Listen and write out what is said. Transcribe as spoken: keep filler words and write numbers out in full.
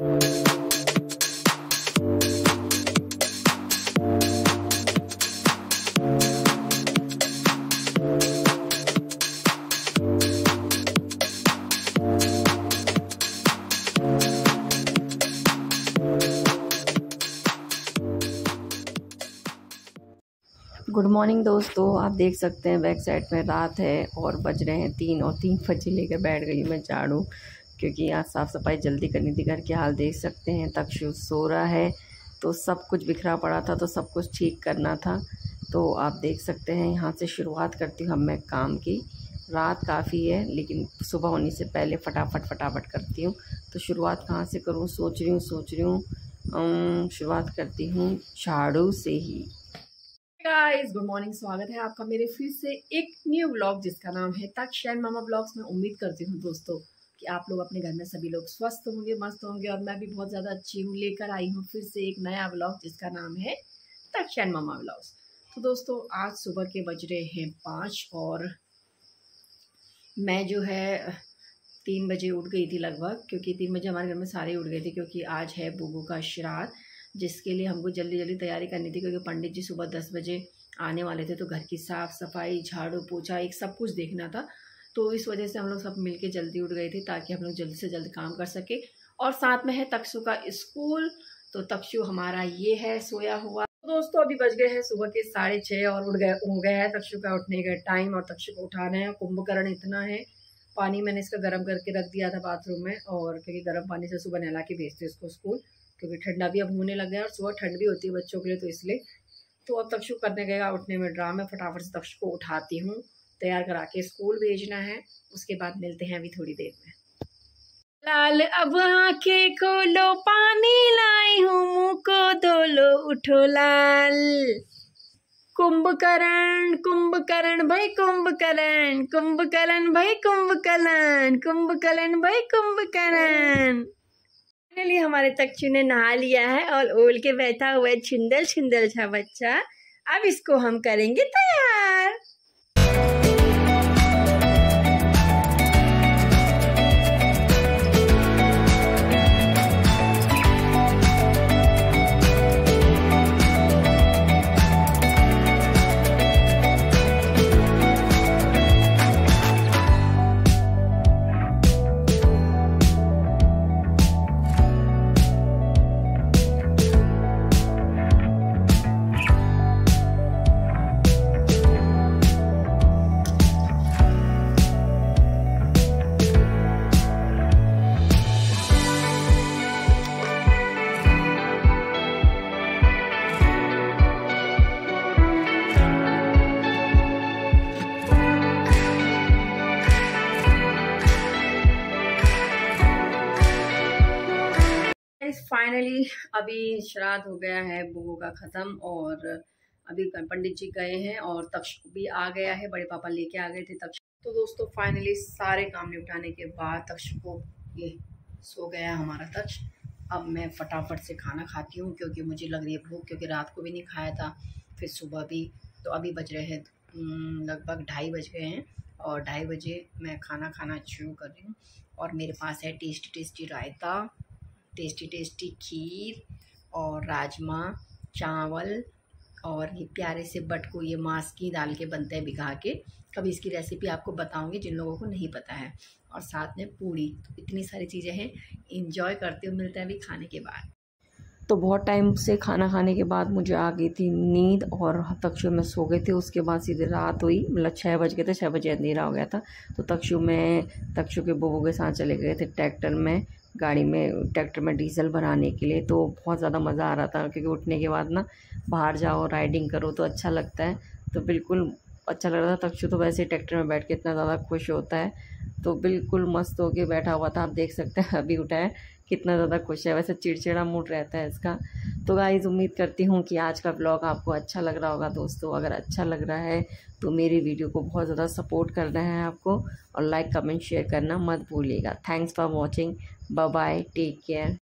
Good morning दोस्तों, आप देख सकते हैं बैक साइड में रात है और बज रहे हैं तीन और तीन बजे लेकर बैठ गई मैं झाड़ू, क्योंकि आज साफ़ सफाई जल्दी करनी थी। घर के हाल देख सकते हैं, तक्षु सो रहा है तो सब कुछ बिखरा पड़ा था, तो सब कुछ ठीक करना था। तो आप देख सकते हैं, यहाँ से शुरुआत करती हूँ मैं काम की। रात काफ़ी है लेकिन सुबह होने से पहले फटाफट फटाफट करती हूँ। तो शुरुआत कहाँ से करूँ सोच रही हूँ सोच रही हूँ शुरुआत करती हूँ झाड़ू से ही। गाइस गुड मॉर्निंग, स्वागत है आपका मेरे फिर से एक न्यू व्लॉग जिसका नाम है तक्ष एंड मामा व्लॉग्स। मैं उम्मीद करती हूँ दोस्तों कि आप लोग अपने घर में सभी लोग स्वस्थ होंगे, मस्त होंगे, और मैं भी बहुत ज़्यादा अच्छी हूँ। लेकर आई हूँ फिर से एक नया व्लॉग जिसका नाम है तक्ष एंड मामा व्लॉग्स। तो दोस्तों आज सुबह के बज रहे हैं पाँच और मैं जो है तीन बजे उठ गई थी लगभग, क्योंकि तीन बजे हमारे घर में सारे उठ गए थे, क्योंकि आज है बुबू का श्राद्ध, जिसके लिए हमको जल्दी जल्दी तैयारी करनी थी, क्योंकि पंडित जी सुबह दस बजे आने वाले थे। तो घर की साफ़ सफाई, झाड़ू पोछा, एक सब कुछ देखना था। तो इस वजह से हम लोग सब मिलके जल्दी उठ गए थे, ताकि हम लोग जल्दी से जल्दी काम कर सके। और साथ में है तक्षु का स्कूल, तो तक्षु हमारा ये है सोया हुआ। तो दोस्तों अभी बज गए हैं सुबह के साढ़े छः और उठ गए हो गया है तक्षु का उठने का टाइम, और तक्षु को उठाना है। कुंभकर्ण इतना है, पानी मैंने इसका गर्म करके रख दिया था बाथरूम में, और क्योंकि गर्म पानी से सुबह नहला के भेजते इसको स्कूल, क्योंकि ठंडा भी अब होने लग गया और सुबह ठंड भी होती है बच्चों के लिए, तो इसलिए। तो अब तक्षु करने गएगा उठने में ड्रामे, फटाफट से तक्षु को उठाती हूँ, तैयार करा के स्कूल भेजना है। उसके बाद मिलते हैं अभी थोड़ी देर में। लाल अब आंखें खोलो, पानी लाई हूँ, मुँह को धो लो, उठो लाल। कुंभकर्ण कुंभकर्ण भाई कुंभकर्ण, कुंभकर्ण भाई कुंभकर्ण, कुंभकर्ण भाई कुंभकर्ण। फाइनली हमारे तक्षु ने नहा लिया है और ओल के बैठा हुआ है छिंदल छिंदल सा बच्चा। अब इसको हम करेंगे तैयार। फाइनली अभी श्राद्ध हो गया है बुबू का ख़त्म, और अभी पंडित जी गए हैं और तक्ष भी आ गया है, बड़े पापा लेके आ गए थे तक्ष। तो दोस्तों फाइनली सारे काम निपटाने के बाद तक्ष को ये सो गया हमारा तक्ष। अब मैं फटाफट से खाना खाती हूँ, क्योंकि मुझे लग रही है भूख, क्योंकि रात को भी नहीं खाया था, फिर सुबह भी। तो अभी बज रहे हैं लगभग ढाई बज गए हैं, और ढाई बजे मैं खाना खाना शुरू कर रही हूँ। और मेरे पास है टेस्टी टेस्टी रायता, टेस्टी टेस्टी खीर और राजमा चावल, और ये प्यारे से बटकू ये मांस की दाल के बनते हैं भिगा के। कभी इसकी रेसिपी आपको बताऊंगी जिन लोगों को नहीं पता है। और साथ में पूड़ी। तो इतनी सारी चीज़ें हैं, इंजॉय करते हुए मिलते हैं अभी खाने के बाद। तो बहुत टाइम से खाना खाने के बाद मुझे आ गई थी नींद, और तक्षु में सो गए थे। उसके बाद सीधे रात हुई, मतलब छः बज गए थे, छः बजे अंधेरा हो गया था। तो तक्षु में तक्षु के बुबू के साथ चले गए थे ट्रैक्टर में, गाड़ी में, ट्रैक्टर में डीजल भराने के लिए। तो बहुत ज़्यादा मज़ा आ रहा था, क्योंकि उठने के बाद ना बाहर जाओ, राइडिंग करो तो अच्छा लगता है। तो बिल्कुल अच्छा लग रहा था। तक्षु तो वैसे ही ट्रैक्टर में बैठ के इतना ज़्यादा खुश होता है, तो बिल्कुल मस्त होके बैठा हुआ था। आप देख सकते हैं अभी उठा है, कितना ज़्यादा खुश है। वैसे चिड़चिड़ा मूड रहता है इसका। तो गाइज़ उम्मीद करती हूँ कि आज का व्लॉग आपको अच्छा लग रहा होगा दोस्तों। अगर अच्छा लग रहा है तो मेरी वीडियो को बहुत ज़्यादा सपोर्ट करना है आपको, और लाइक कमेंट शेयर करना मत भूलिएगा। Thanks for watching, bye bye, take care.